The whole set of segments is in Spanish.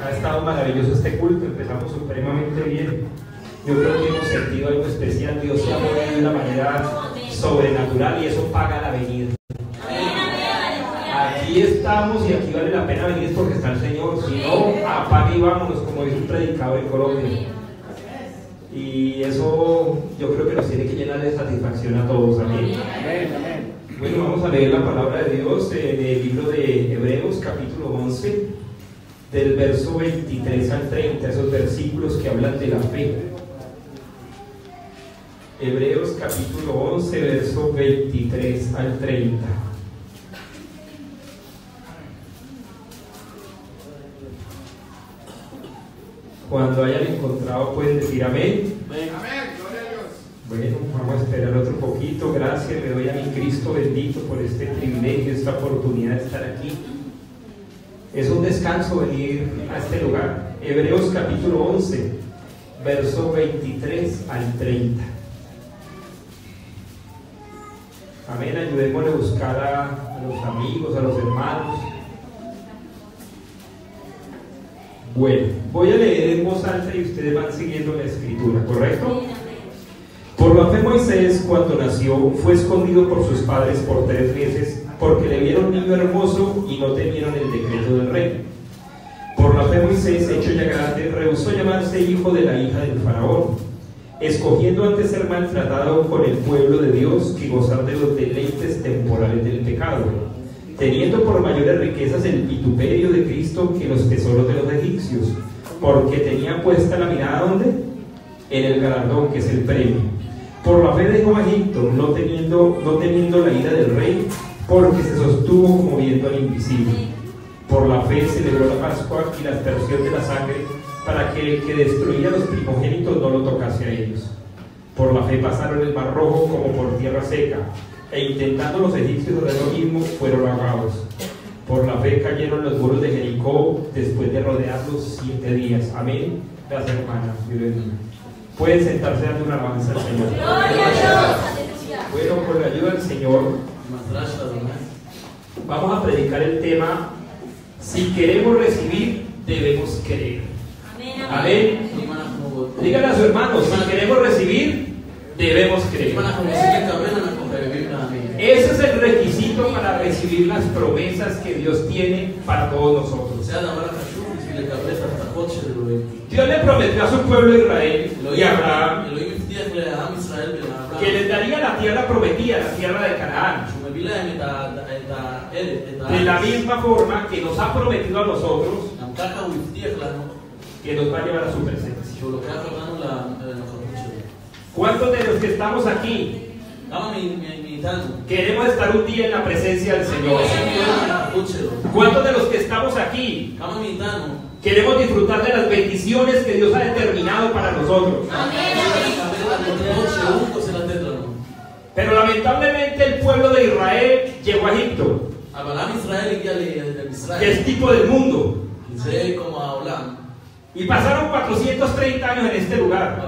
Ha estado maravilloso este culto, empezamos supremamente bien. Yo creo que hemos sentido algo especial. Dios se ha movido de una manera sobrenatural y eso paga la venida. Aquí estamos y aquí vale la pena venir porque está el Señor. Si no, apague y vámonos, como dice un predicador en Colombia. Y eso yo creo que nos tiene que llenar de satisfacción a todos. Amén. Bueno, vamos a leer la palabra de Dios en el libro de Hebreos, capítulo 11, del verso 23 al 30, esos versículos que hablan de la fe. Hebreos, capítulo 11, verso 23 al 30. Cuando hayan encontrado pueden decir amén. Amén, gloria a Dios. Bueno, vamos a esperar otro poquito. Gracias le doy a mi Cristo bendito por este privilegio, esta oportunidad de estar aquí. Es un descanso venir a este lugar. Hebreos capítulo 11, verso 23 al 30. Amén, ayudémosle a buscar a los amigos, a los hermanos. Bueno, voy a leer en voz alta y ustedes van siguiendo la escritura, ¿correcto? Por la fe Moisés, cuando nació, fue escondido por sus padres por 3 meses, porque le vieron niño hermoso y no temieron el decreto del rey. Por la fe Moisés, hecho ya grande, rehusó llamarse hijo de la hija del faraón, escogiendo antes ser maltratado con el pueblo de Dios que gozar de los deleites temporales del pecado, teniendo por mayores riquezas el vituperio de Cristo que los tesoros de los egipcios, porque tenía puesta la mirada ¿dónde? En el galardón, que es el premio. Por la fe dejó a Egipto, no temiendo la ira del rey, porque se sostuvo como viendo al invisible. Por la fe celebró la Pascua y la aspersión de la sangre, para que el que destruía a los primogénitos no lo tocase a ellos. Por la fe pasaron el mar rojo como por tierra seca, e intentando los egipcios hacer lo mismo, fueron ahogados. Por la fe cayeron los muros de Jericó después de rodearlos 7 días. Amén. Las hermanas, Dios les bendiga. Pueden sentarse dando una alabanza al Señor. Bueno, con la ayuda del Señor, vamos a predicar el tema: si queremos recibir, debemos creer. Amén. Díganle a su hermano: si queremos recibir, debemos creer. Ese es el requisito para recibir las promesas que Dios tiene para todos nosotros. Dios le prometió a su pueblo Israel y a Abraham que les daría la tierra prometida, la tierra de Canaán. De la misma forma que nos ha prometido a nosotros que nos va a llevar a su presencia. ¿Cuántos de los que estamos aquí queremos estar un día en la presencia del Señor? ¿Cuántos de los que estamos aquí queremos disfrutar de las bendiciones que Dios ha determinado para nosotros? Pero lamentablemente el pueblo de Israel llegó a Egipto, que es tipo del mundo, y pasaron 430 años en este lugar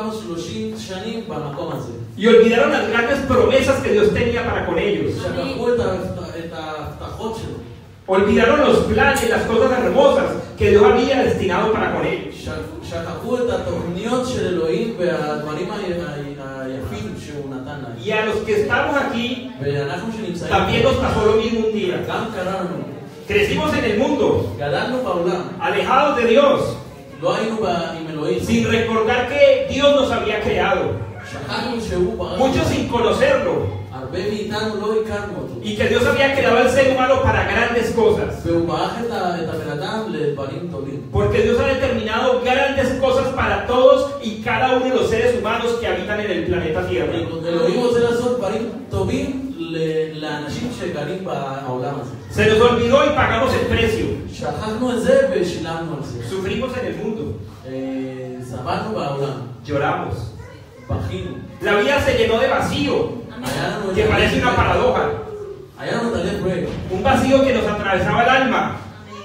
y olvidaron las grandes promesas que Dios tenía para con ellos. Olvidaron los planes, las cosas hermosas que Dios había destinado para con ellos. Y a los que estamos aquí también nos pasó lo mismo un día. Crecimos en el mundo, alejados de Dios, sin recordar que Dios nos había creado, muchos sin conocerlo, y que Dios había creado al ser humano para grandes cosas, porque Dios ha determinado grandes cosas para todos y cada uno de los seres humanos que habitan en el planeta Tierra. Se nos olvidó y pagamos el precio. Sufrimos en el mundo, lloramos, la vida se llenó de vacío, que parece una paradoja, un vacío que nos atravesaba el alma,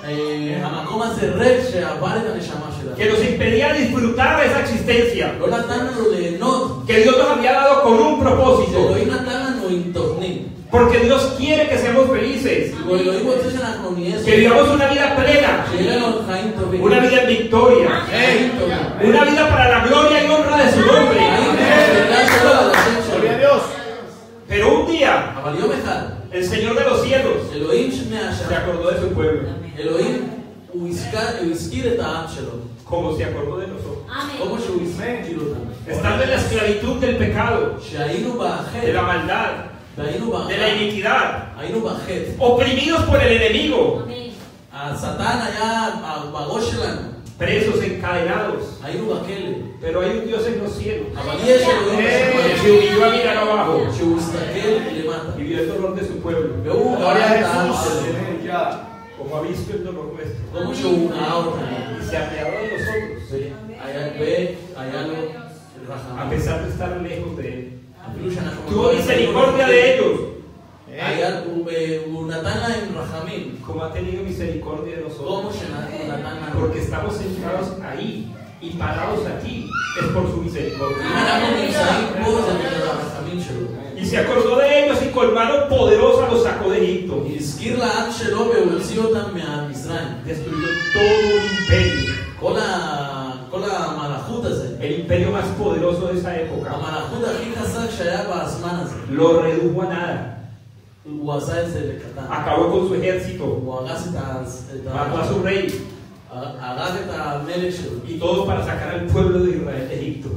que nos impedía disfrutar de esa existencia que Dios nos había dado con un propósito, porque Dios quiere que seamos felices, que vivamos una vida plena, una Una vida para la gloria y honra de su nombre. Gloria a Dios. Pero un día, el Señor de los cielos se acordó de su pueblo, como se acordó de nosotros. Estando en la esclavitud del pecado, de la maldad, de la iniquidad, oprimidos por el enemigo, presos, encadenados. Pero hay un Dios en los cielos que se humilló a mirar abajo y vio el dolor de su pueblo, Gloria a Jesús. como ha visto el dolor nuestro, y se apiadó de nosotros, a pesar de estar lejos de él. Tuvo misericordia de ellos, como ha tenido misericordia de nosotros, porque estamos sentados ahí y parados aquí, es por su misericordia. Y se acordó de ellos y con mano poderosa los sacó de Egipto. Destruyó todo un imperio, el imperio más poderoso de esa época. Lo redujo a nada. Acabó con su ejército, mató a su rey, y todo para sacar al pueblo de Israel de Egipto.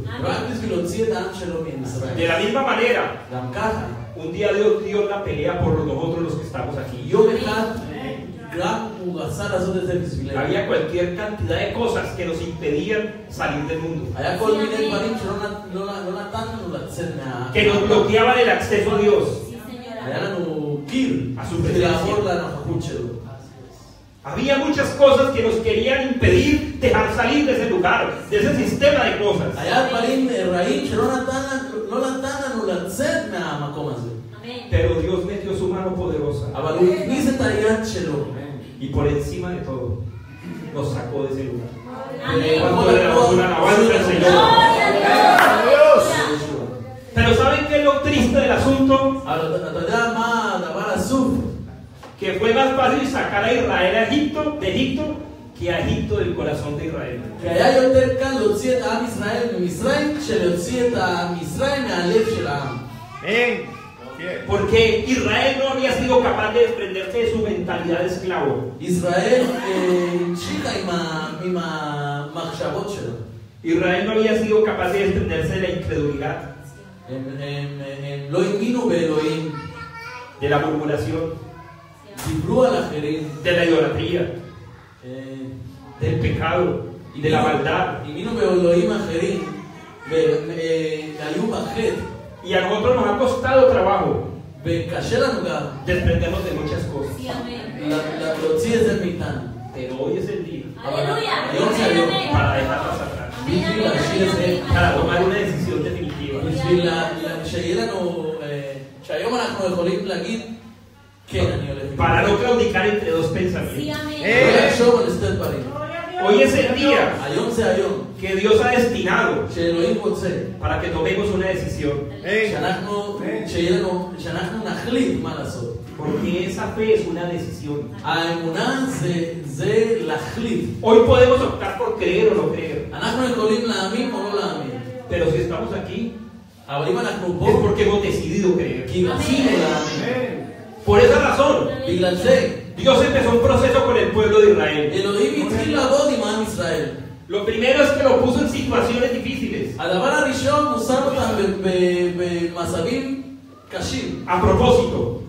De la misma manera, un día Dios dio la pelea por nosotros los que estamos aquí. Había cualquier cantidad de cosas que nos impedían salir del mundo, que nos bloqueaban el acceso a Dios, a su presencia. Había muchas cosas que nos querían impedir dejar salir de ese lugar, de ese sistema de cosas. Pero Dios metió su mano poderosa y por encima de todo nos sacó de ese lugar. Cuando le damos una alabanza al Señor. Pero ¿saben qué es lo triste del asunto? Que fue más fácil sacar a Israel de Egipto que a Egipto del corazón de Israel. Porque Israel no había sido capaz de desprenderse de su mentalidad de esclavo. Israel no había sido capaz de desprenderse de la incredulidad, de la murmuración, de la idolatría, del pecado y de la maldad. Y a nosotros nos ha costado trabajo desprendernos de muchas cosas. Pero hoy es el día para dejarlas atrás, para tomar una decisión definitiva, para no claudicar entre dos pensamientos. Hoy es el día que Dios ha destinado para que tomemos una decisión, porque esa fe es una decisión. Hoy podemos optar por creer o no creer, pero si estamos aquí es porque hemos decidido creer. Por esa razón Dios empezó un proceso con el pueblo de Israel. Lo primero es que lo puso en situaciones difíciles, a propósito,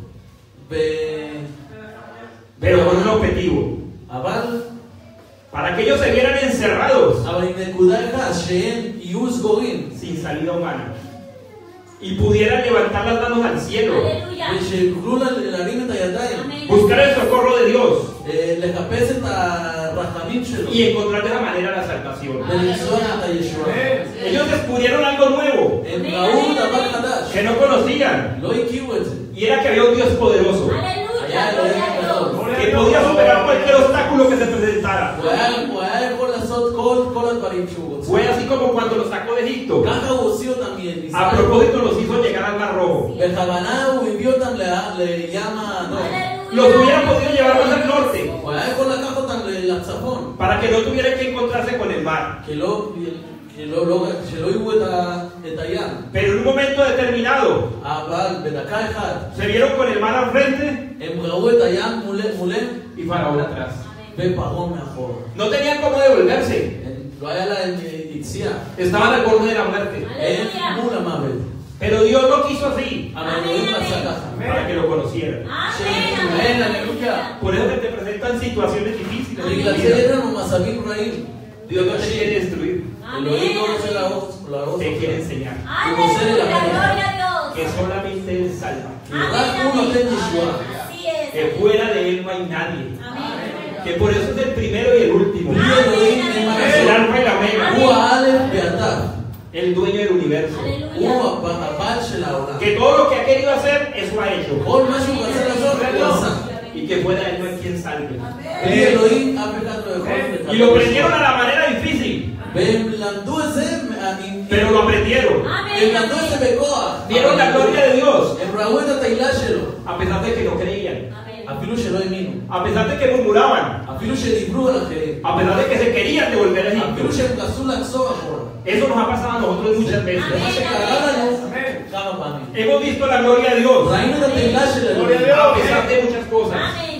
pero con un objetivo, para que ellos se vieran encerrados sin salida humana y pudieran levantar las manos al cielo, buscar el socorro de Dios y encontrar de esa manera la salvación. Ellos descubrieron algo nuevo que no conocían, y era que había un Dios poderoso que podía superar cualquier obstáculo que se presentara. Fue así como cuando los sacó de Egipto. A propósito los hizo llegar al Mar Rojo. Los hubiera podido llevar más al norte, para que no tuvieran que encontrarse con el mar. Pero en un momento determinado se vieron con el mar al frente y Faraón atrás. No tenían cómo devolverse. Estaban al borde de la muerte. Pero Dios lo quiso así, para que lo conocieran. Por eso que te presentan situaciones difíciles. Dios no te quiere destruir, te quiere enseñar que solamente Él salva, que fuera de Él no hay nadie, que por eso es el primero y el último, el alfa y la omega, el dueño del universo, que todo lo que ha querido hacer, eso ha hecho, y que fuera de Él no hay quien salve. Y lo aprendieron a la manera difícil, pero lo aprendieron. Vieron la gloria de Dios, a pesar de que no creían, a pesar de que murmuraban, a pesar de que se querían devolver a Egipto. Eso nos ha pasado a nosotros muchas veces. Hemos visto la gloria de Dios, a pesar de muchas cosas.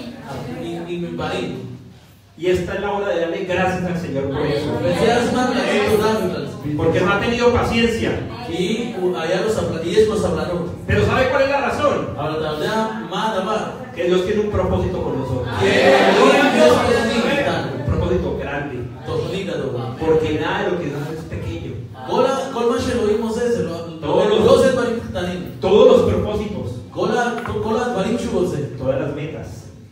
Y esta es la hora de darle gracias al Señor por eso, porque no ha tenido paciencia. Pero ¿sabe cuál es la razón? Que Dios tiene un propósito con nosotros, un propósito grande, porque nada de lo que Dios es pequeño. Todos los propósitos, todas las metas,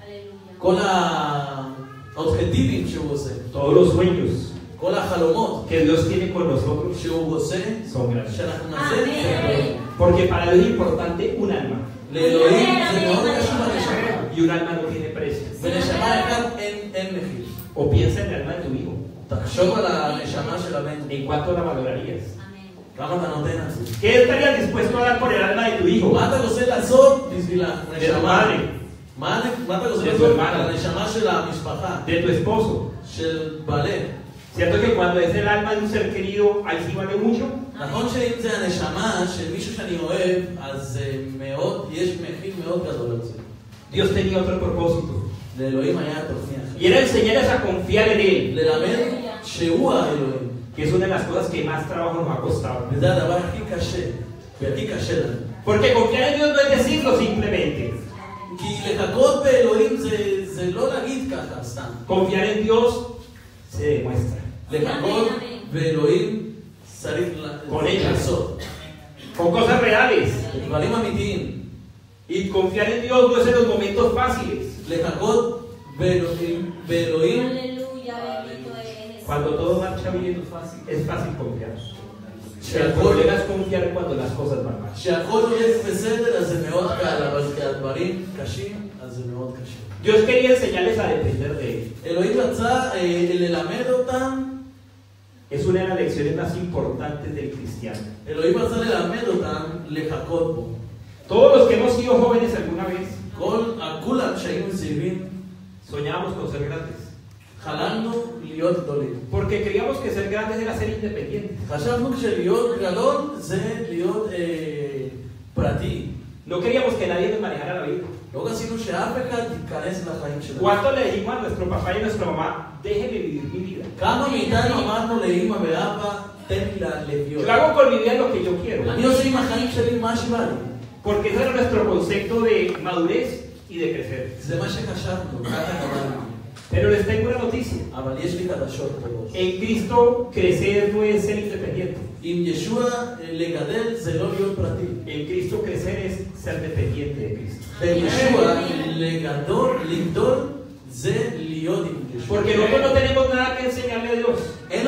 todos los sueños que Dios tiene con nosotros son grandes. Porque para Dios es importante un alma, y un alma no tiene precio. O piensa en el alma de tu hijo, ¿en cuánto la valorarías? ¿Qué estarías dispuesto a dar por el alma de tu hijo, de tu madre, de tu hermana, de tu esposo? ¿Cierto que cuando es el alma de un ser querido, ahí sí vale mucho? Dios tenía otro propósito, y era enseñarles a confiar en Él, que es una de las cosas que más trabajo nos ha costado. Porque confiar en Dios no es decirlo simplemente. Confiar en Dios se demuestra con hechos, con cosas reales. Y confiar en Dios no es en los momentos fáciles, cuando todo marcha bien es fácil confiar. El problema es confiar cuando las cosas van mal. Dios quería enseñarles a depender de Él. Es una de las lecciones más importantes del cristiano. Todos los que hemos sido jóvenes alguna vez soñábamos con ser grandes, porque creíamos que ser grandes era ser independientes. No queríamos que nadie nos manejara la vida. ¿Cuánto le dijimos a nuestro papá y a nuestra mamá, déjenme vivir mi vida? Yo hago con mi vida lo que yo quiero, porque ese era nuestro concepto de madurez y de crecer. Pero les tengo una noticia: en Cristo crecer no es ser independiente. En Cristo crecer es ser dependiente de Cristo. Porque nosotros no tenemos nada que enseñarle a Dios.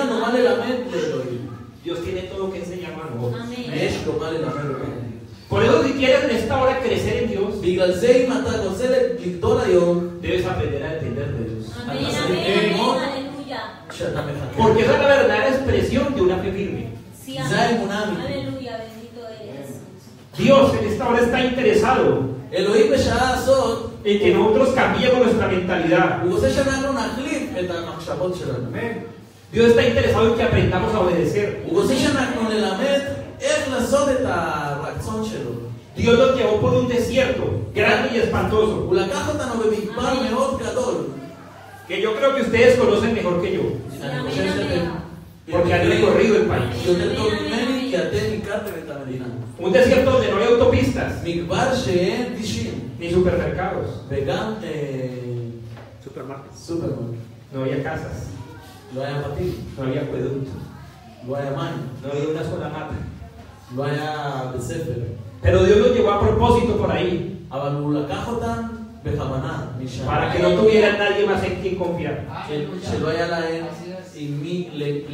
Dios tiene todo que enseñarnos a nosotros. Por eso, si quieres en esta hora crecer en Dios, debes aprender a depender de Dios. Porque esa es la verdadera expresión de una fe firme. Aleluya, bendito eres. Dios en esta hora está interesado en que nosotros cambiemos nuestra mentalidad. Dios está interesado en que aprendamos a obedecer. הוא רוצה שאנחנו נלמד איך לעשות את הרצון שלו. Dios nos llevó por un desierto grande y espantoso, הוא לקח אותנו במדבר מאוד גדול. que yo creo que ustedes conocen mejor que yo, אני חושב שאתם porque han recorrido el país. יותר טוב ממני כי אתם הכרתם את המדינה. Un desierto donde no hay autopistas, מדבר שאין כבישים ni supermercados, וגם Supermarket. סופרמרקט. no había casas, לא היה בתים, no había acueducto, לא היה מים, no había una sola mata. לא היה בית ספר. Pero Dios los llevó a propósito por ahí, אבל הוא לקח אותם בכוונה משם. para que no tuvieran nadie más en quien confiar. שלא היה להם עם מי,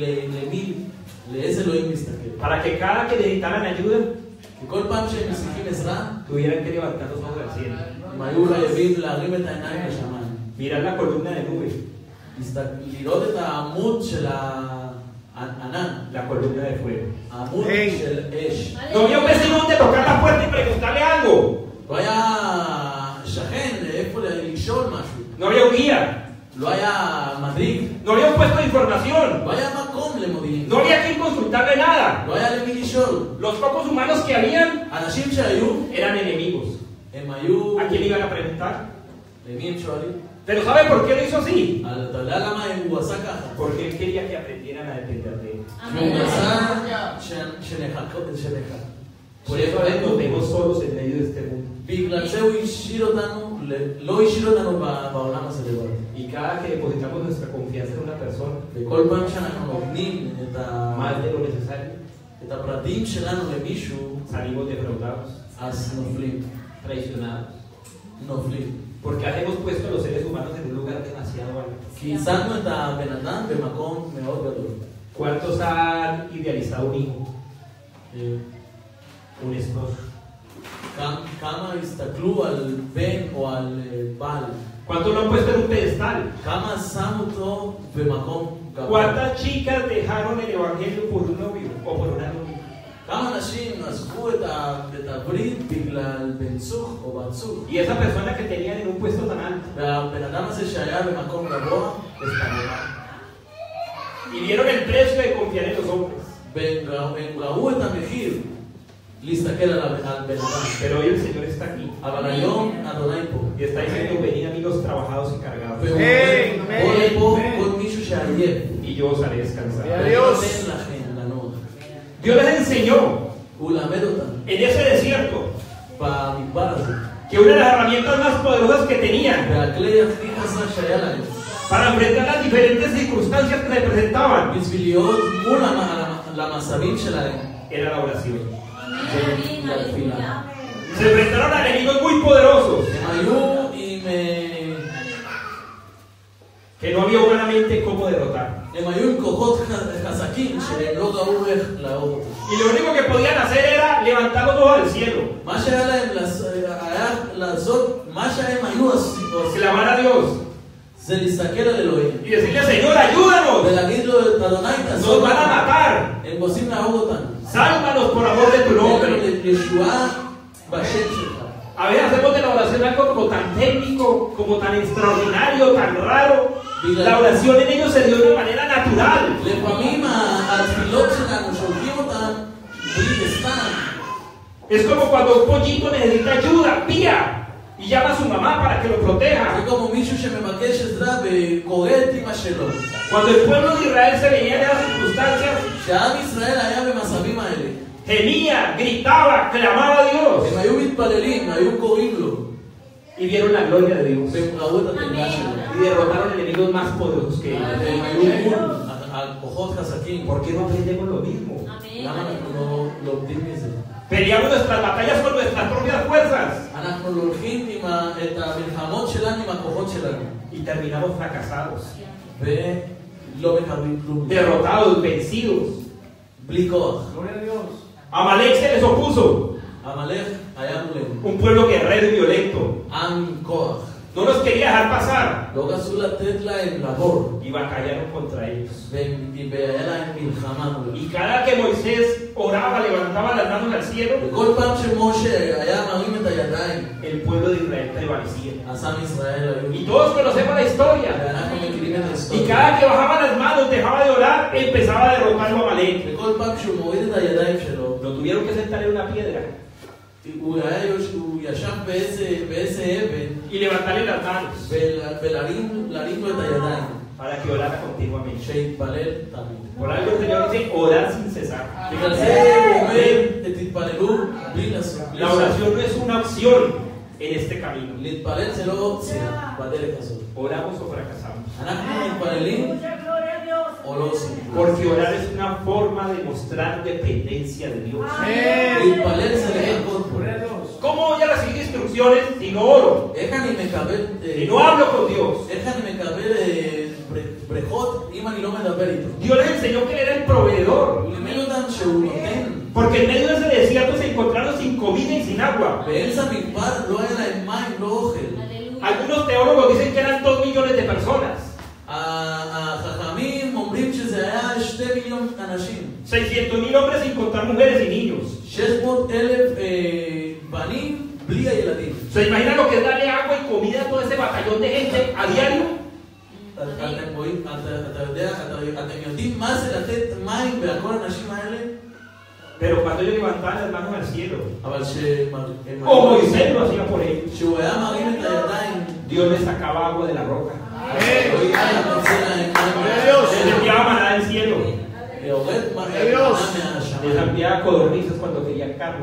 לאיזה אלוהים להסתכל. Para que cada que necesitaran ayuda, כי כל פעם שהם צריכים עזרה, tuvieran que levantar los ojos al cielo, הם היו חייבים להרים את העיניים לשמיים. mirar la columna de nube, לראות את העמוד של הענן, la columna de fuego. העמוד של אש. No había un vecino donde tocar la puerta y preguntarle algo. לא היה שכן איפה לשאול משהו. No había un guía. לא היה מדריג. No había un puesto de información. לא היה מקום למודיעין. No había quien consultarle nada. לא היה למי לשאול. Los pocos humanos que habían אנשים שהיו, eran enemigos. הם היו... ¿A quién iban a preguntar? למי הם שואלים? Pero ¿sabe por qué lo hizo así? אתה יודע למה הוא עשה ככה? Porque él quería que aprendieran a depender de él. הוא רצה שנחכה. Por eso a veces nos vemos solos en medio de este mundo. בגלל זה הוא השאיר אותנו, לא השאיר אותנו בעולם הזה לבד. Y cada que depositamos nuestra confianza en una persona, וכל פעם שאנחנו נותנים más de lo necesario, את הפרטים שלנו למישהו, salimos defraudados, אז נופלים. traicionados. נופלים. Porque hemos puesto a los seres humanos en un lugar demasiado alto. כי שמנו את הבן אדם במקום מאוד גדול. ¿Cuántos han idealizado un hijo? Un esposo. כמה הסתכלו על בן או על בעל? ¿Cuántos lo han puesto en un pedestal? כמה שמו אותו במקום גבוה? ¿Cuántas chicas dejaron el evangelio por un novio o por una novia? כמה אנשים עזבו את הברית בגלל בן זוג או בת זוג? Y esa persona que tenían en un puesto tan alto, והבן אדם הזה שהיה במקום גבוה, y vieron el precio de confiar en los hombres. הם ראו את המחיר להסתכל על בן אדם. Pero hoy el Señor está aquí אבל היום אדוני פה. y está diciendo: venid amigos trabajados y cargados, והוא אומר, בוא לפה כל מישהו שעייף. y yo os haré descansar. ואני נותן לכם לנוח. Dios les enseñó הוא למד אותם en ese desierto במדבר הזה. que una de las herramientas más poderosas que tenían והכלי הכי חזק שהיה להם. para enfrentar las diferentes circunstancias que se presentaban בשביל להיות מול למצבים שלהם. era la oración. זה התפילה. Se enfrentaron a enemigos muy poderosos הם היו עם... que no había humanamente cómo derrotar. הם היו עם כוחות חזקים שהם לא ראו איך להרוג אותם. Y lo único que podían hacer era levantar los ojos al cielo, מה שהיה להם היה לעשות, מה שהם היו עושים, clamar a Dios זה להסתכל על אלוהים. y decirle: Señor, ayúdanos, ולהגיד לו, אדוני nos תעזור van a לנו. matar, הם רוצים להרוג אותנו. sálvanos por amor de tu nombre. ישועה בשם שלך. A veces hacemos de la oración algo como tan técnico, como tan extraordinario, tan raro. La oración en ellos se dio de una manera natural. לפעמים התפילות שלנו שולחים אותם בלי סתם. Es como cuando un pollito necesita ayuda, pía, y llama a su mamá para que lo proteja. זה כמו מישהו שמבקש עזרה וקורא את אמא שלו. Cuando el pueblo de Israel se veía en esas circunstancias, כשעם ישראל היה במצבים האלה, gemía, gritaba, clamaba a Dios, הם היו מתפללים, היו קוראים לו, y vieron la gloria de Dios, והם ראו את התגלה שלו. y derrotaron enemigos más poderosos que ellos. והם היו מול הכוחות חזקים. ¿Por qué no aprendemos lo mismo? למה אנחנו לא לומדים מזה? Peleamos nuestras batallas con nuestras propias fuerzas אנחנו הולכים את המלחמות שלנו עם הכוחות שלנו, y terminamos fracasados, ולא מקבלים כלום. derrotados, vencidos. בלי כוח. Amalek se les opuso, עמלק היה מולנו. un pueblo guerrero y violento. עם עם כוח. No los quería dejar pasar לא רצו לתת להם לעבור. y batallaron contra ellos. והיה להם מלחמה מולם. Y cada que Moisés oraba, levantaba las manos al cielo, וכל פעם שמשה היה מרים את הידיים, el pueblo de Israel prevalecía. אז עם ישראל היו. Y todos conocemos la historia. ואנחנו מכירים את Y ההיסטוריה. cada que bajaba las manos, dejaba de orar, empezaba a derrotarlo a Amalek, וכל פעם שהוא מוריד את הידיים שלו, lo tuvieron que sentar en una piedra הוא ישב באיזה אבן y levantarle las manos ולהרים לו את הידיים, para que orara continuamente. שיתפלל תמיד. Por algo el Señor dice orar sin cesar. בגלל זה הוא אומר, תתפללו בלי לעשות. La oración no es una opción en este camino. להתפלל זה לא אופציה בדרך הזאת. Oramos o fracasamos. אנחנו מתפללים o לא עושים. Porque orar es una forma de mostrar dependencia de Dios. להתפלל זה לחכות בו. ¿Cómo voy a recibir instrucciones si no oro? איך אני מקבל... Si no hablo con Dios. איך אני מקבל ברכות אם אני לא מדבר איתו? Dios les enseñó que Él era el proveedor. הוא לימד אותם שהוא נותן. Porque en medio de ese desierto se encontraron sin comida y sin agua. באמצע המדבר לא היה להם מים, לא אוכל. Algunos teólogos dicen que eran 2 millones de personas. החכמים אומרים שזה היה 2 מיליון אנשים. 600,000 hombres sin contar mujeres y niños. 600,000 בנים בלי הילדים. ¿Se imaginan lo que es darle agua y comida a todo ese batallón de gente a diario? אתם יודעים מה זה לתת מים לכל האנשים האלה? Pero cuando ellos levantaban las manos al cielo, אבל como Moisés lo hacía por ellos, כשהוא היה מרים את הידיים, Dios les sacaba agua de la roca. אלוהים היה מוציא להם מים. Les enviaba maná del cielo. ויורד מים מהשמיים. Les enviaba codornices cuando querían carne.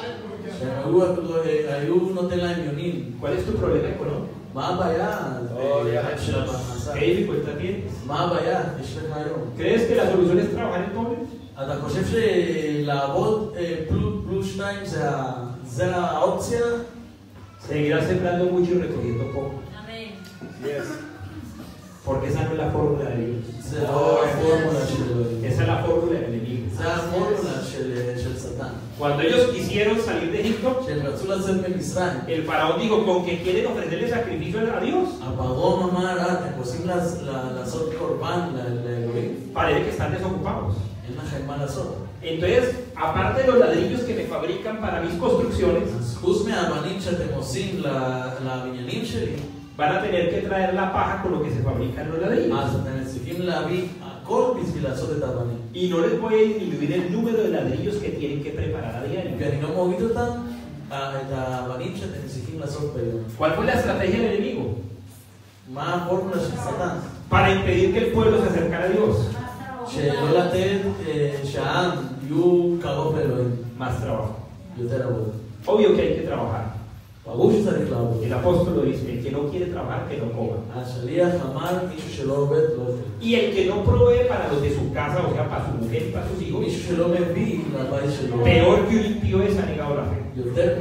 היו נותן להם יונים. ¿Cuál es tu problema económico? מה הבעיה של הפרנסה? ¿Qué dificultad tienes? מה הבעיה? יש לך היום. ¿Crees que la solución es trabajar en doble? אתה חושב שלעבוד פלוס 2 זה האופציה? Seguirás sembrando mucho y recogiendo poco. Amén. Porque esa no es la fórmula de Dios. זה לא הפורמולה של אלוהים. Esa es la fórmula del enemigo. זה הפורמולה של שטן. Cuando ellos quisieron salir de Egipto, שהם רצו לצאת ממצרים. el faraón dijo, ¿con qué quieren ofrecerle sacrificio a Dios? הפרעה אמר, אתם רוצים לעשות קורבן לאלוהים? Parece que están desocupados. אין לכם מה לעשות. Entonces, aparte de los ladrillos que me fabrican para mis construcciones, אז חוץ מהאבנים שאתם עושים לבניינים שלי, van a tener que traer la paja con lo que se fabrican los ladrillos. אז אתם צריכים להביא הכל בשביל לעשות את האבנים. Y no les voy a disminuir el número de ladrillos que tienen que preparar a diario. ואני לא מוריד אותם, את האבנים שאתם צריכים לעשות ביום. ¿Cuál fue la estrategia del enemigo? מה הפורמולה של שטן? Para impedir que el pueblo se acercara a Dios. שלא לתת שהעם יהיו קרוב לאלוהים. Más trabajo. יותר עבודה. Obvio que hay que trabajar. ברור שצריך לעבוד. El apóstol lo dice, el que no quiere trabajar, que no coma. השליח אמר, מישהו שלא עובד לא אוכל. Y el que no provee para los de su casa, o sea, para su mujer y para sus hijos, מישהו שלא מביא לבית שלו. peor que un impío es ha negado la fe. יותר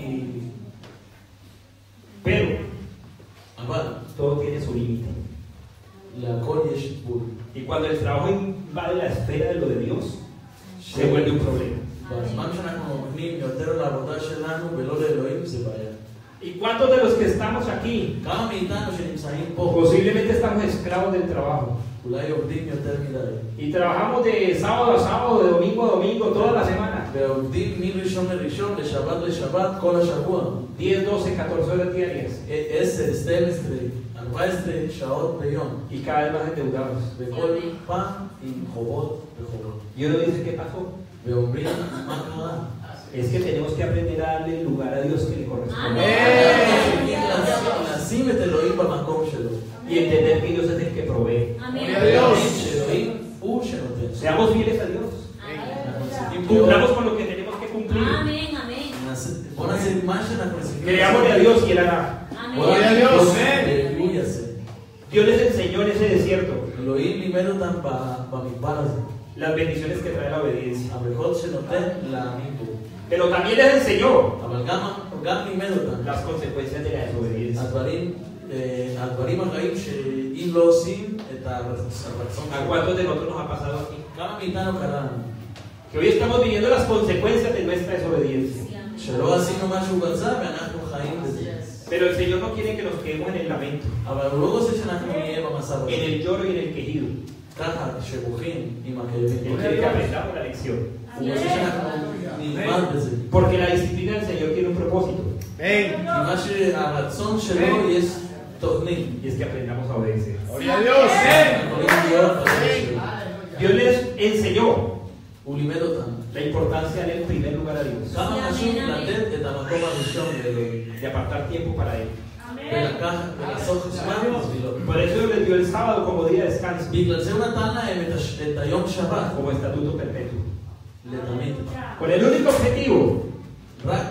Pero אבל todo tiene su límite. להכל יש גבול. Y cuando el trabajo invade la esfera de lo de Dios, se vuelve un problema. בזמן שאנחנו נותנים יותר לעבודה שלנו ולא לאלוהים זה בעיה. ¿Y cuántos de los que estamos aquí כמה מאיתנו שנמצאים פה posiblemente estamos esclavos del trabajo? אולי עובדים יותר מדי. Y trabajamos de sábado a sábado, de domingo a domingo, toda la semana. ועובדים מראשון לראשון, לשבת לשבת, כל השבוע. 10, 12, 14 horas diarias. 10, 12, 14 שעות ביום. Y cada vez más endeudados. וכל פעם עם חובות וחובות. Y uno dice, ¿qué pasó? ואומרים, מה קרה? Es que tenemos que aprender a darle el lugar a Dios que le corresponde. לשים את אלוהים במקום שלו. Y entender que Dios es el que provee. שאלוהים הוא שנותן. Seamos fieles a Dios. Cumplamos con lo que tenemos que cumplir. Amén, amén. בוא נעשה מה שאנחנו צריכים. Creámosle a Dios y Él hará. Amén. הוא יעשה. Dios les enseñó en ese desierto אלוהים לימד אותם במדבר הזה. las bendiciones que trae la obediencia. הברכות שנותן להאמין בו. Pero también les enseñó אבל גם לימד אותם. las consecuencias de la desobediencia. הדברים הרעים שאם לא עושים את הרצון. ¿A cuántos de nosotros nos ha pasado aquí? כמה מאיתנו קרה לנו? Que hoy estamos viviendo las consecuencias de nuestra desobediencia. שלא עשינו מה שהוא רצה ואנחנו חיים בזה. Pero el Señor no quiere que nos quedemos en el lamento, אבל הוא לא רוצה שאנחנו נהיה במצב הזה. en el lloro y en el quejido. ככה, שבוכים עם הכאבים. Él quiere que aprendamos la lección. הוא רוצה שאנחנו נלמד בזה. Porque la disciplina del Señor tiene un propósito. כי מה שהרצון שלו יש תוכנית. Y es que aprendamos a obedecer. יכולים להיות בזה שלו. Dios les enseñó הוא לימד אותם. la importancia de darle en primer lugar a Dios, כמה חשוב לתת את המקום הראשון לאלוהים. de apartar tiempo para Él. ולעשות זמן בשבילו. Por eso Dios les dio el sábado como día de descanso, בגלל זה הוא נתן להם את היום שבת como estatuto perpetuo, לתמיד. con el único objetivo רק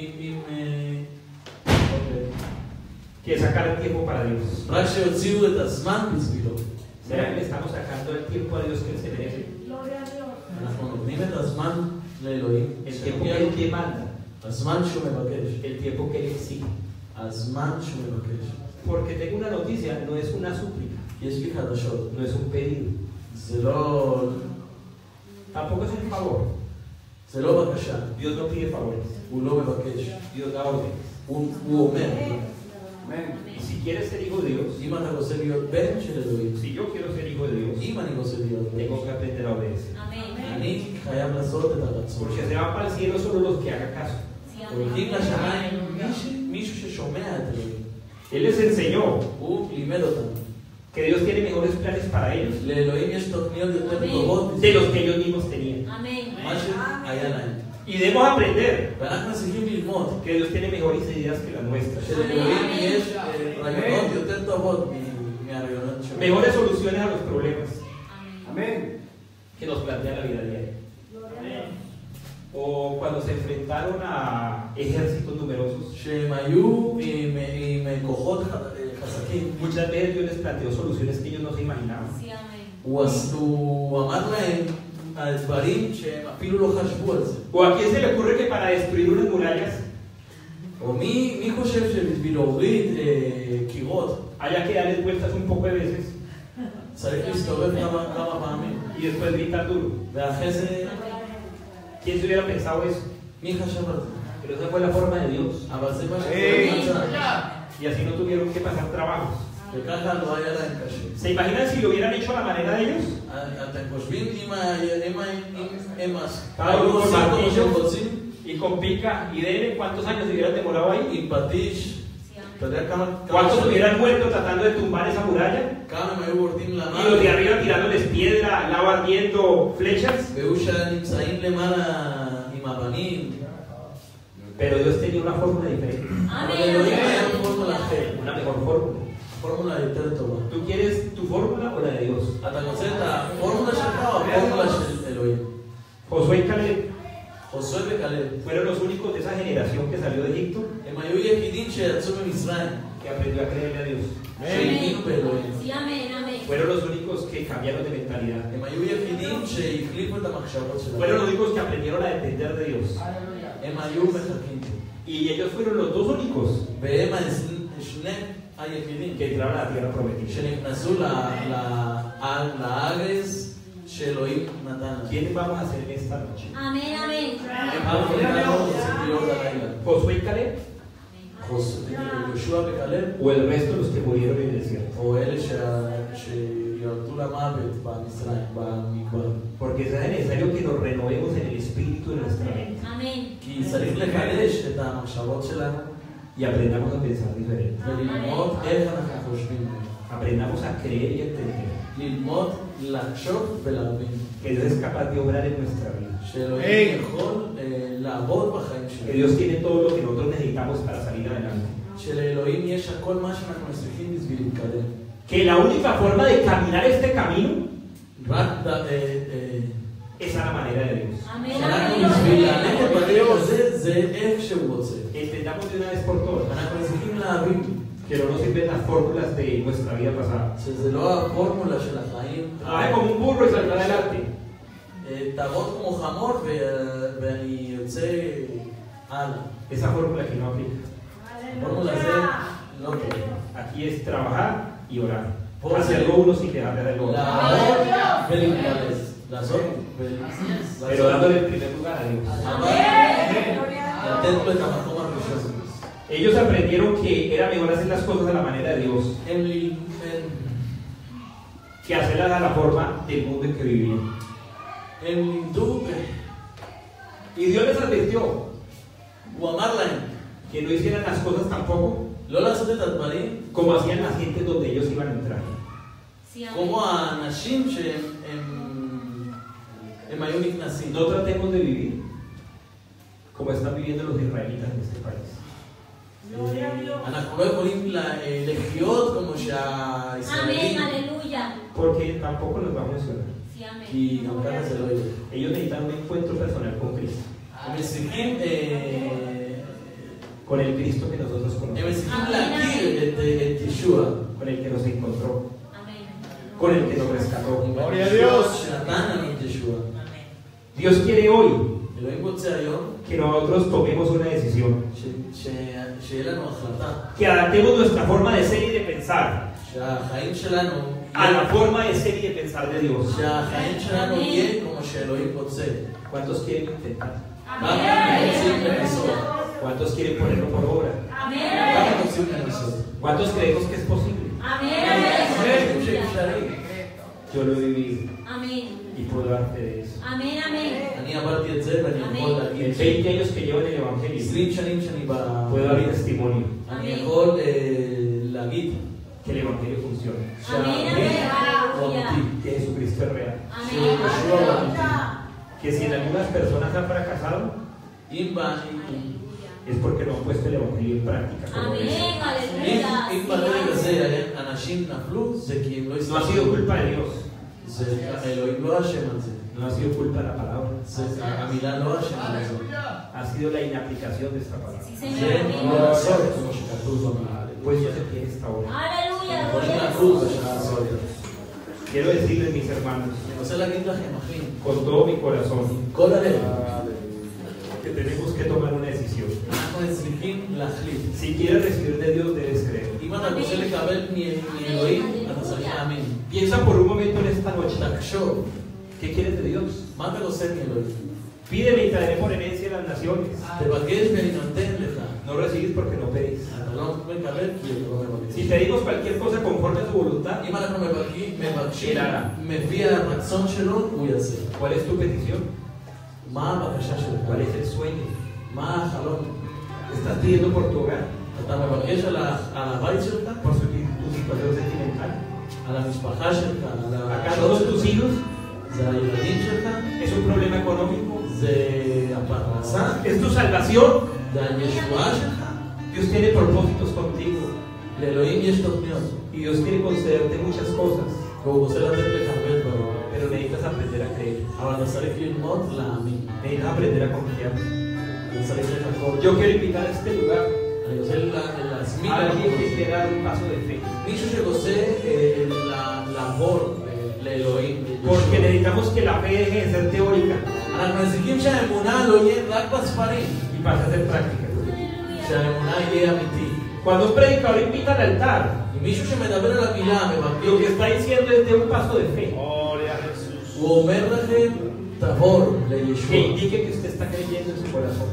que es sacar el tiempo para Dios. רק שיוציאו את הזמן בשבילו. ¿Será que le estamos sacando el tiempo a Dios que Él se merece? אנחנו נותנים את הזמן לאלוהים. El tiempo que Él demanda, הזמן שהוא מבקש. el tiempo que Él exige. הזמן שהוא מבקש. Porque tengo una noticia, no es una súplica, יש לי חדשות. no es un pedido, זה לא... tampoco es un favor. זה לא בקשה. Dios no pide favores, הוא לא מבקש. Dios da órdenes. הוא אומר. Y si quieres ser hijo de Dios, אם אתה רוצה להיות בן של אלוהים, si yo quiero ser hijo de Dios, אם אני רוצה להיות בן, tengo que aprender a obedecer. אני חייב לעשות את הרצון. Porque se van para el cielo solo los que hagan caso. הולכים לשמיים מישהו ששומע את אלוהים. Él les enseñó הוא לימד אותם. que Dios tiene mejores planes para ellos לאלוהים יש תוכניות יותר טובות de los que ellos mismos tenían. מה שהיה להם. Y debemos aprender ואנחנו צריכים ללמוד que Dios tiene mejores ideas que las nuestras, שלאלוהים יש רעיונות יותר טובות מהרעיונות שלנו. mejores soluciones a los problemas Amén. que nos plantea la vida diaria. O cuando se enfrentaron a ejércitos numerosos, שהם היו עם כוחות חזקים. muchas veces Dios les planteó soluciones que ellos no se imaginaban. הוא אמר להם על דברים שהם אפילו לא חשבו על זה. ¿O a quién se le ocurre que para destruir unas murallas או מי חושב שבשביל להוריד קירות haya que darles vueltas un poco de veces צריך להסתובב כמה פעמים? y después gritar duro? ואחרי זה, ¿Quién se hubiera pensado eso? מי חשב על זה? Pero esa fue la forma de Dios. אבל זה מה שזה. Y así no tuvieron que pasar trabajos. וככה לא היה להם קשה. ¿Se imaginan si lo hubieran hecho a la manera de ellos? אתם חושבים אם הם Cada uno con שהם martillo רוצים? y con pica y dele, ¿cuántos años se hubieran demorado ahí? עם פטיש, אתה יודע כמה ¿Cuántos hubieran muerto tratando de tumbar esa muralla? כמה הם היו יורדים Y los de למעלה? arriba tirándoles piedra, lava ardiendo, flechas. והיו שנמצאים למעלה עם אבנים. Pero Dios tenía una fórmula diferente, אבל אלוהים היה פורמולה אחרת. una mejor fórmula. פורמולה יותר טובה. ¿Tú quieres tu fórmula o la de Dios? אתה רוצה את הפורמולה שלך או הפורמולה של אלוהים? Josué y Caleb חוסוי וכלב. fueron los únicos de esa generación que salió de Egipto הם היו יחידים שיצאו ממצרים. que aprendió a creerle a Dios. שהאמינו באלוהים. Fueron los únicos que cambiaron de mentalidad. הם היו יחידים שהחליפו את המחשבות Fueron שלהם. los únicos que aprendieron a depender de Dios. הם היו מחכים. Y ellos fueron los dos únicos והם שני היחידים que entraron a la tierra prometida. שנכנסו לארץ שאלוהים נתן להם. ¿Quiénes vamos a ser en esta noche? אנחנו רוצים להיות הלילה. ¿Josué y Caleb? יהושע וכלב, ¿O el resto de los que murieron en el desierto? או אלה שירדו למוות במצרים, במדבר. Porque es necesario que nos renovemos en el espíritu de nuestra mente כי צריך לחדש את המחשבות שלנו y aprendamos a pensar diferente. וללמוד איך אנחנו חושבים. Aprendamos a creer y a entender ללמוד לחשוב ולהבין. que Dios es capaz de obrar en nuestra vida. שאלוהים יכול לעבוד בחיים Que שלנו. Dios tiene todo lo que nosotros necesitamos para salir adelante. שלאלוהים יש הכל מה שאנחנו צריכים בשביל להתקדם. Que la única forma de caminar este camino רק es a la manera de Dios. שאנחנו בשביל ללכת בדרך הזה, זה איך שהוא רוצה. Entendamos de una vez por todas אנחנו צריכים להבין que no nos sirven las fórmulas de nuestra vida pasada. שזה לא הפורמולה של החיים. Trabaje como un burro y saldrá adelante. תעבוד כמו חמור ואני יוצא הלאה. Esa fórmula aquí no aplica. הפורמולה זה לא טוב. Aquí es trabajar y orar. Hacerlo uno sin dejar de hacerlo otro. לעבוד ולהתפרס. לעשות Pero dándole el primer lugar a Dios. לתת לו את המקום הראשון. Ellos aprendieron que era mejor hacer las cosas a la manera de Dios que hacerlas a la forma del mundo en que vivían. הם לימדו, Y Dios les advirtió הוא אמר להם que no hicieran las cosas tampoco לא לעשות את הדברים como hacían las gentes donde ellos iban a entrar. כמו האנשים שהם no tratemos de vivir como están viviendo los israelitas en este país. אנחנו לא יכולים לחיות כמו שהישראלים, Amén, aleluya. Porque tampoco nos va a funcionar. Sí, amén. כי גם ככה זה לא יהיה. Ellos necesitan un encuentro personal con Cristo, הם צריכים con el Cristo que nosotros conocemos, להכיר את ישוע, con el que nos encontró, Amén. con el que nos rescató. Gloria a Dios, שנתן לנו את ישוע. Dios quiere hoy אלוהים רוצה היום que nosotros tomemos una decisión, שיהיה לנו החלטה, que adaptemos nuestra forma de ser y de pensar שהחיים שלנו a la forma de ser y de pensar de Dios. שהחיים שלנו יהיה כמו שאלוהים רוצה. ¿Cuántos quieren intentar? ¿Cuántos quieren ponerlo por obra? ¿Cuántos creemos que es posible? Yo lo he vivido y puedo dar fe de eso. Amén, amén. אני עברתי את זה ואני יכול En להגיד 20 años que llevo en el Evangelio, 20 שנים שאני puedo dar testimonio אני יכול להגיד que el Evangelio funciona, que Jesucristo es real, que si en algunas personas han fracasado es porque no han puesto el Evangelio en práctica como debe ser. Amén, aleluya. אם ברגע הזה אנשים נפלו זה כי הם לא No ha sido culpa de Dios, אלוהים לא אשם על זה. no ha sido culpa de la palabra, המילה לא אשם על זה. ha sido la inaplicación de esta palabra. Sí, זה Señor. לא לעשות כמו שכתוב במילה. Pues yo sé que esta hora. Aleluya. יכולים לעקוב בשעה הזאת. Quiero decirles, mis hermanos, אני רוצה להגיד לכם, אחים, con todo mi corazón, כל הלב, que tenemos que tomar una decisión. אנחנו צריכים להחליט. Si quieres recibir de Dios, debes creer. אם אתה רוצה לקבל מאלוהים, אתה צריך להאמין. Piensa por un momento en esta noche. תחשוב, ¿Qué quieres de Dios? מה אתה רוצה מאלוהים? Pídeme y te daré por herencia las naciones. תבקש ואני נותן לך. No recibís porque no pedís. אתה לא מקבל כי אתה לא מבקש. Si pedimos cualquier cosa conforme a su voluntad, אם אנחנו מבקשים, אלא. מביא הרצון שלו, הוא יעשה. ¿cuál es tu petición? מה הבקשה שלך? ¿Cuál es el sueño? מה החלום? ¿Estás pidiendo por tu hogar? אתה מבקש על הבית שלך? ¿Por tu situación sentimental? על המשפחה שלך? על ¿Acaso son tus hijos? זה הילדים שלך? ¿Es un problema económico? זה הפרנסה? ¿Es tu salvación? זה הישועה שלך? Dios tiene propósitos contigo לאלוהים יש תוכניות. y Dios quiere concederte muchas cosas, והוא רוצה לתת לך הרבה דברים. pero necesitas aprender a creer, אבל אתה צריך ללמוד להאמין. necesitas aprender a confiar. אתה צריך לחכות. Yo quiero invitar a este lugar אני רוצה להזמין a alguien que למקום. quiera dar un paso de fe, מישהו שרוצה לעבור לאלוהים. porque necesitamos que la fe deje de ser teórica אנחנו מזיקים שהאמונה לא יהיה רק בספרים. y pase a ser práctica. שהאמונה יהיה אמיתי. Cuando un predicador invita al altar, אם מישהו שמדבר על המילה, lo que está diciendo es de un paso de fe, הוא אומר לכם, תעבור que לישוע. indique que usted está creyendo en su corazón.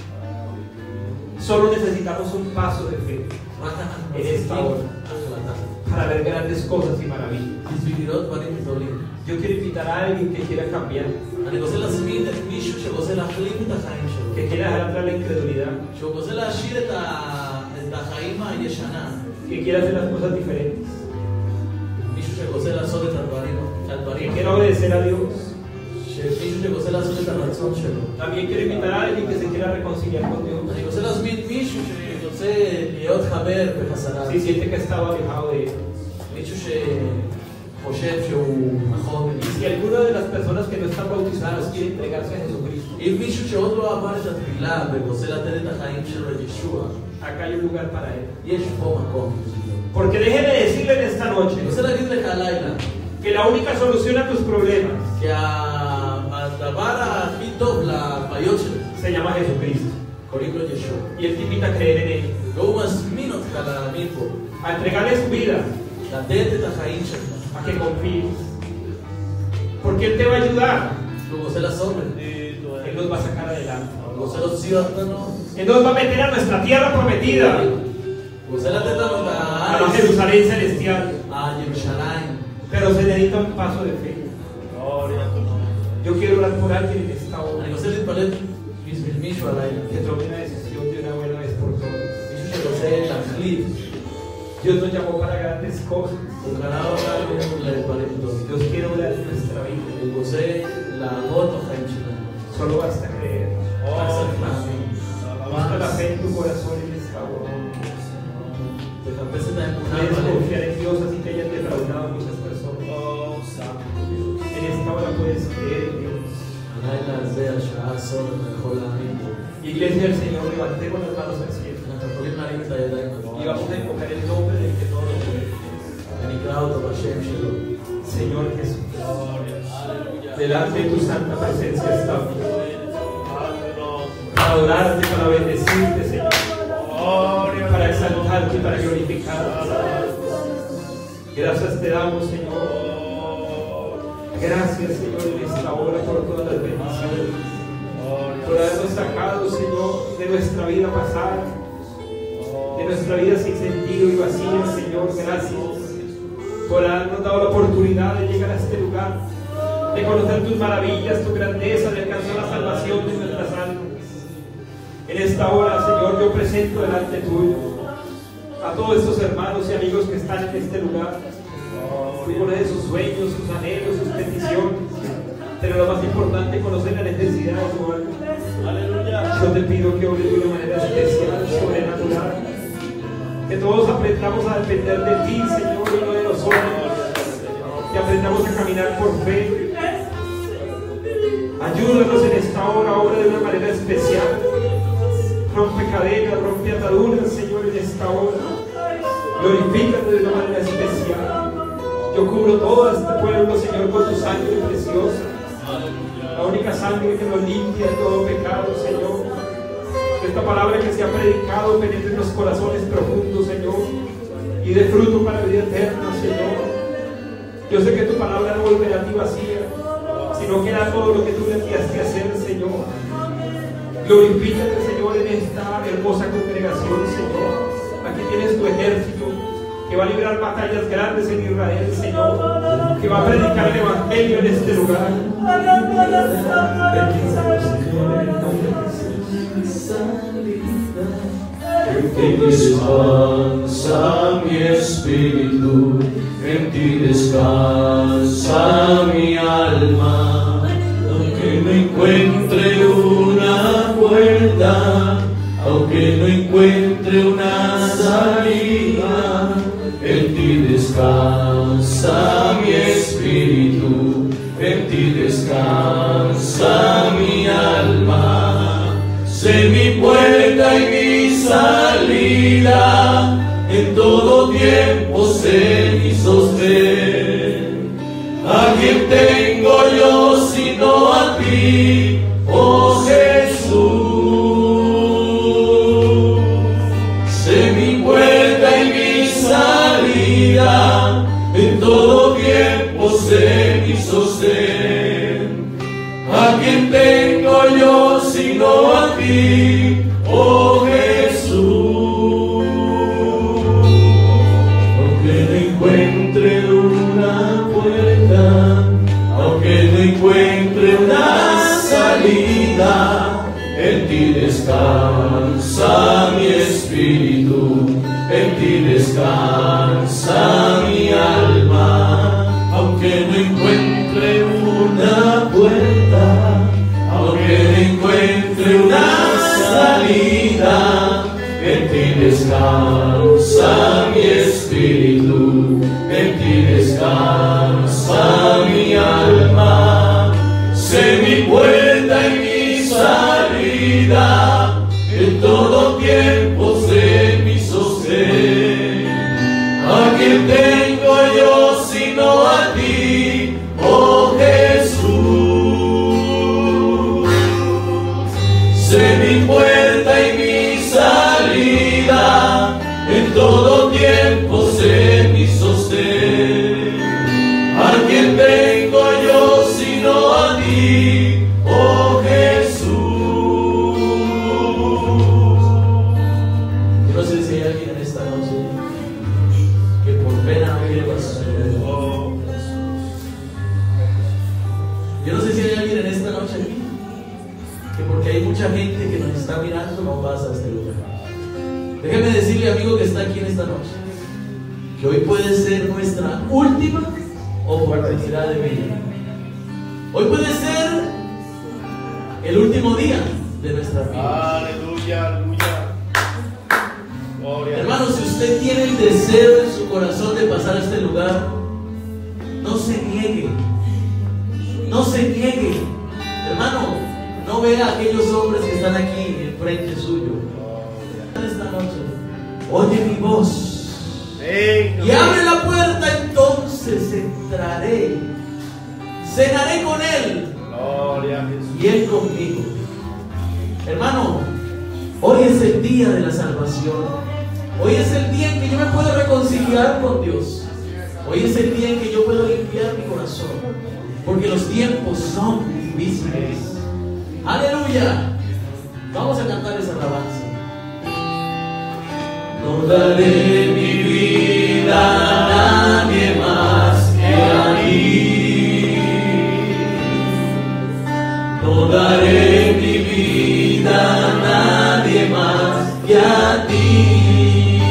Solo necesitamos un paso de fe רק אנחנו en צריכים esta hora החלטה. para ver grandes cosas y maravillas. בשביל לראות דברים גדולים. Yo quiero invitar a alguien que quiera cambiar, אני רוצה להזמין את מישהו שרוצה להחליף את החיים שלו. que quiera dejar atrás la incredulidad, שהוא רוצה להשאיר את החיים הישנה. que quiera hacer las cosas diferentes, מישהו שרוצה לעשות את que הדברים. quiera obedecer a Dios. מישהו שרוצה לעשות את הרצון שלו. También quiero invitar a alguien que se quiera reconciliar con Dios, אני רוצה להזמין מישהו שרוצה להיות חבר בחסדיו. si siente que estaba alejado de Él. מישהו שחושב שהוא נכון. Y si alguna de las personas que no están bautizadas quiere entregarse a Jesucristo, אם מישהו שעוד לא עבר את התפילה ורוצה לתת את החיים שלו לישוע, acá hay un lugar para Él. יש פה מקום. Porque déjeme decirle en esta noche אני רוצה להגיד לך הלילה, que la única solución a tus problemas כי הדבר הכי טוב לבעיות שלך, se llama Jesucristo. קוראים לו ישוע. Y Él te invita a creer en Él, והוא מזמין אותך להאמין בו, a entregarle su vida, לתת את החיים שלך. a que confíes. Porque Él te va a ayudar, הוא רוצה לעשות את זה. Él nos va a sacar adelante. הוא רוצה להוציא אותנו. Él nos va a meter a nuestra tierra prometida, הוא רוצה לתת לנו את a la הארץ, Jerusalén celestial. ירושלים. Pero se necesita un paso de fe. Yo quiero orar por alguien en esta hora אני רוצה להתפלל בשביל מישהו הלילה. que tome una decisión de una buena vez por todas. מישהו שרוצה להחליט. Dios nos llamó para grandes cosas. הוא קרא אותנו לדברים טובים. Dios quiere obrar en nuestra vida. הוא רוצה לעבוד בחיים שלנו. Solo basta creer. Basta la fe en tu corazón en esta hora. Puedes confiar en Dios así que hayan defraudado a muchas personas. En esta hora puedes creer en Dios. Iglesia del Señor, levantemos las manos al cielo y vamos a invocar el nombre del que todo lo puede. Señor Jesús, delante de tu santa presencia estamos para adorarte, para bendecirte, Señor, para exaltarte y para glorificarte. Gracias te damos, Señor. Gracias, Señor, en esta hora por todas las bendiciones, por habernos sacado, Señor, de nuestra vida pasada, de nuestra vida sin sentido y vacía, Señor. Gracias por habernos dado la oportunidad de llegar a este lugar, de conocer tus maravillas, tu grandeza, de alcanzar la salvación de nuestras almas. En esta hora, Señor, yo presento delante tuyo a todos estos hermanos y amigos que están en este lugar. Tú conoces sus sueños, sus anhelos, sus peticiones, pero lo más importante, conocer la necesidad de su alma. Yo te pido que obres de una manera especial, sobrenatural, que todos aprendamos a depender de ti, Señor, y no de nosotros, que aprendamos a caminar por fe. Ayúdanos en esta hora, obra de una manera especial. Rompe cadenas, rompe ataduras, Señor, en esta hora. Glorifícate de una manera especial. Yo cubro todo este pueblo, Señor, con tu sangre preciosa, la única sangre que nos limpia de todo pecado, Señor. Que esta palabra que se ha predicado penetre en los corazones profundos, Señor, y dé fruto para la vida eterna, Señor. Yo sé que tu palabra no volverá a ti vacía, sino que hará todo lo que tú le enviaste a hacer, Señor. Glorifícate, Señor, en esta hermosa congregación, Señor. Aquí tienes tu ejército que va a librar batallas grandes en Israel, Señor, que va a predicar el evangelio en este lugar. En ti descansa mi espíritu, en ti descansa mi alma. Aunque no encuentre una puerta, aunque no encuentre una salida, en ti descansa mi espíritu, en ti descansa mi alma. Sé mi puerta y mi salida, en todo tiempo sé mi sostén. ¿A quién tengo yo sino a ti, oh Jesús? Sé mi puerta y mi salida, en todo tiempo sé mi sostén. ¿A quién tengo yo sino a ti, oh Jesús? Aunque no encuentre una puerta, aunque no encuentre una salida, en ti descansa mi espíritu, en ti descansa mi alma. Aunque no encuentre una puerta, aunque no encuentre una salida, en ti descansa mi espíritu, en ti descansa mi alma. Sé mi puerta y mi salida, en todo tiempo sé mi sostén. ¿A quién tengo yo sino a ti, oh Jesús? Sé mi puerta y mi salida, en todo tiempo sé mi sostén. ¿A quién tengo yo sino a ti, oh Jesús? Yo no sé si hay alguien en esta noche que por pena no quiere pasar. Yo no sé si hay alguien en esta noche aquí que porque hay mucha gente que nos está mirando no pasa a este lugar. Déjeme decirle, amigo que está aquí en esta noche, que hoy puede ser nuestra última oportunidad de vida. Hoy puede ser el último día de nuestra vida. Aleluya, aleluya. Gloria. Hermano, si usted tiene el deseo en su corazón de pasar a este lugar, no se niegue. No se niegue. Hermano, no vea a aquellos hombres que están aquí enfrente suyo. Esta noche, oye mi voz y abre la puerta, entonces entraré, cenaré con él Gloria a Jesús. y él conmigo. Hermano, hoy es el día de la salvación. Hoy es el día en que yo me puedo reconciliar con Dios. Hoy es el día en que yo puedo limpiar mi corazón, porque los tiempos son difíciles. Aleluya. Vamos a cantar esa alabanza. No daré mi vida a nadie más que a ti. No daré mi vida a nadie más que a ti.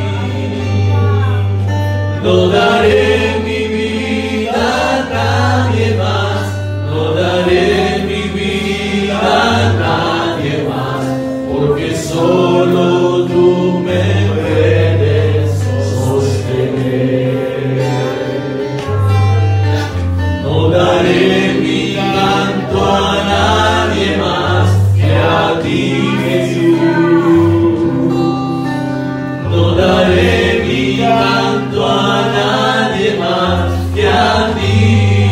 No daré mi vida a nadie más. No daré mi vida a nadie más. Porque solo tú me puedes sostener. No daré mi canto a nadie más que a ti, Jesús. No daré mi canto a nadie más que a ti.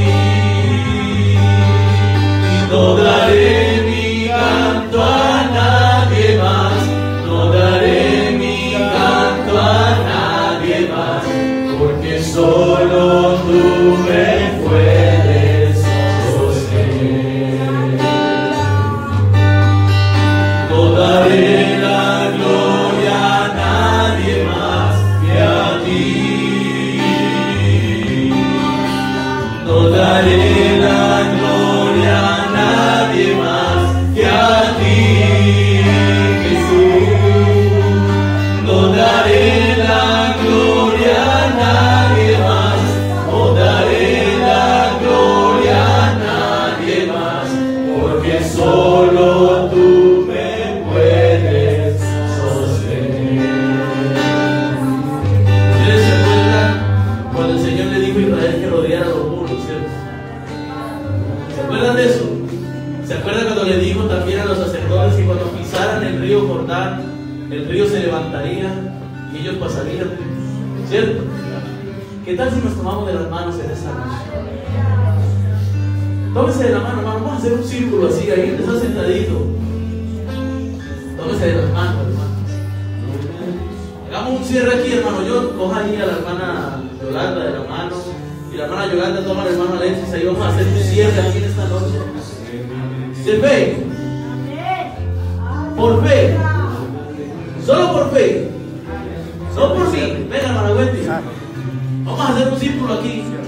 No daré mi canto a nadie más. No daré mi canto a nadie más. Porque solo tú me puedes sostener. No daré la gloria a nadie más que a ti. No daré la gloria a nadie más que a ti, Jesús. No daré la gloria a nadie más. No daré la gloria a nadie más. Porque solo tú me puedes sostener. ¿Ustedes se acuerdan cuando el Señor le dijo a Israel que rodeara los muros, cierto? ¿Se acuerdan de eso? ¿Se acuerdan cuando le dijo también a los sacerdotes que cuando pisaran el río Jordán, el río se levantaría y ellos pasarían? ¿Cierto? ¿Qué tal si nos tomamos de las manos en esta noche? Tómese de la mano, hermano. Vamos a hacer un círculo así, ahí está sentadito. Tómese de las manos, hermano. Hagamos un cierre aquí, hermano. Yo coja ahí a la hermana Yolanda de la mano, y la hermana Yolanda toma al hermano Alexis. Ahí vamos a hacer un cierre aquí en esta noche. De fe. Por fe. Solo por fe. No por mí. Venga, hermana Wendy. Vamos a hacer un círculo aquí.